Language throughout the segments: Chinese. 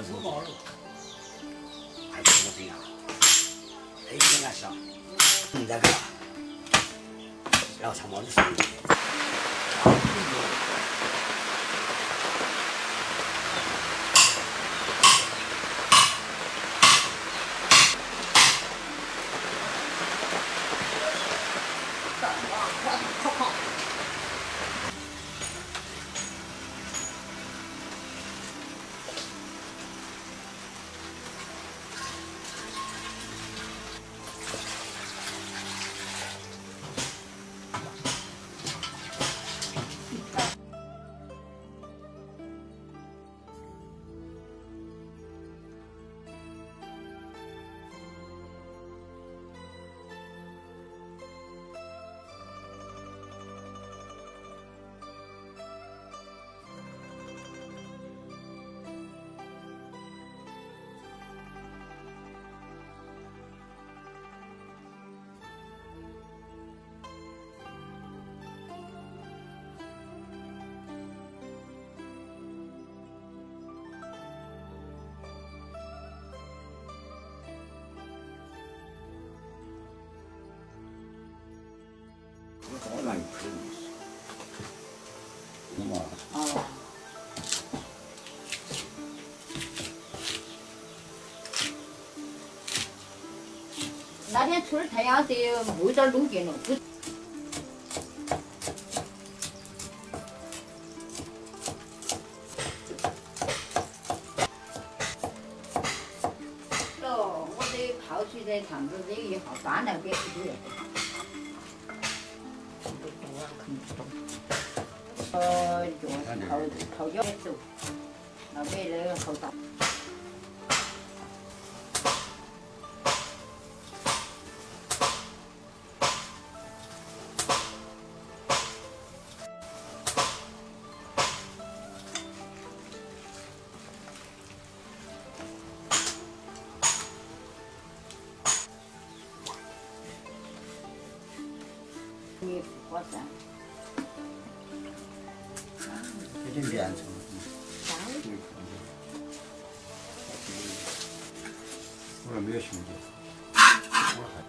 不毛了。还不是这样，哎，应该是，这个，然后长毛的水。 好难吃，那么啊， 那天出了太阳得没点路径了。哦，我这泡水在肠子这一下搬来边去的。 用泡脚走，那边那个后道。你花噻。 有点粘稠。我没有兄弟，我还。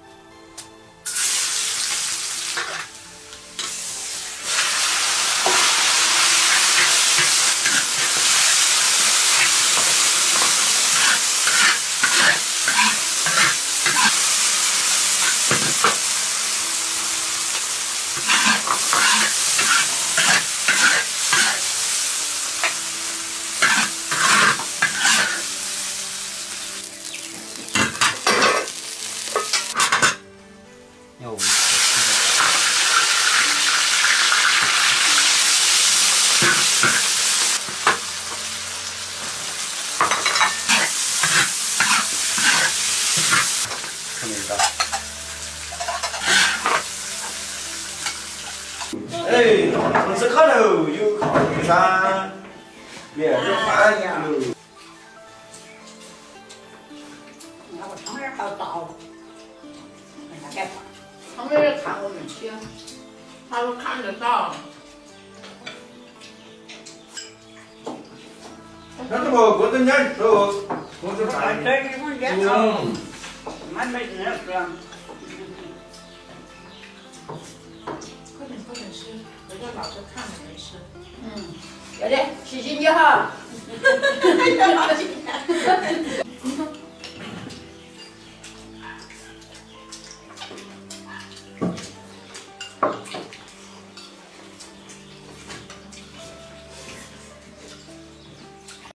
哎，同时烤肉有烤肉噻，面有翻羊肉。 那个汤圆好倒，大概汤圆看我们吃，他说看得到。 那怎么过着年头，过着饭？ 蛮没劲儿是。 快点吃，回头老师看着没事。 要得，谢谢你哈。 老师。